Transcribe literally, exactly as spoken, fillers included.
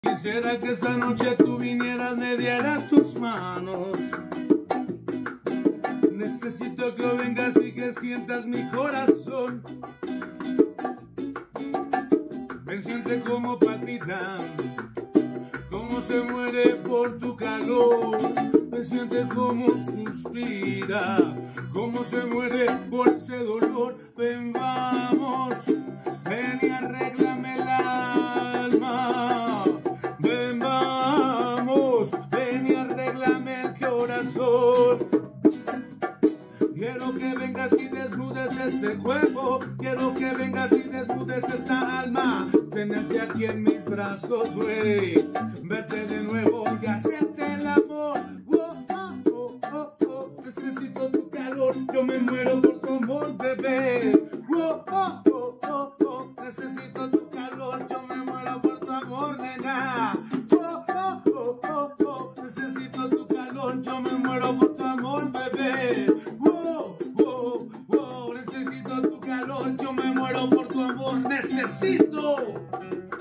Quisiera que esta noche tú vinieras, me dieras tus manos. Necesito que vengas y que sientas mi corazón. Ven, siente como palpita, cómo se muere por tu calor. Ven, siente cómo suspira, cómo se muere por ese dolor. Ven, vamos, ven y arréglame el alma. Ven, vamos, ven y arréglame el corazón. Quiero que vengas y desnudes ese cuerpo. Quiero que vengas y desnudes esta alma. Tenerte aquí en mis brazos, güey. Verte de nuevo y hacerte el amor. Oh, oh, oh, oh, oh. Necesito tu calor. Yo me muero por tu amor, bebé. Oh, oh, oh, oh, oh. Necesito tu calor. Yo me muero por tu amor, nena. Oh, oh, oh, oh, oh. Necesito tu calor. Yo me muero por tu amor, bebé. Yo me muero por tu amor, necesito.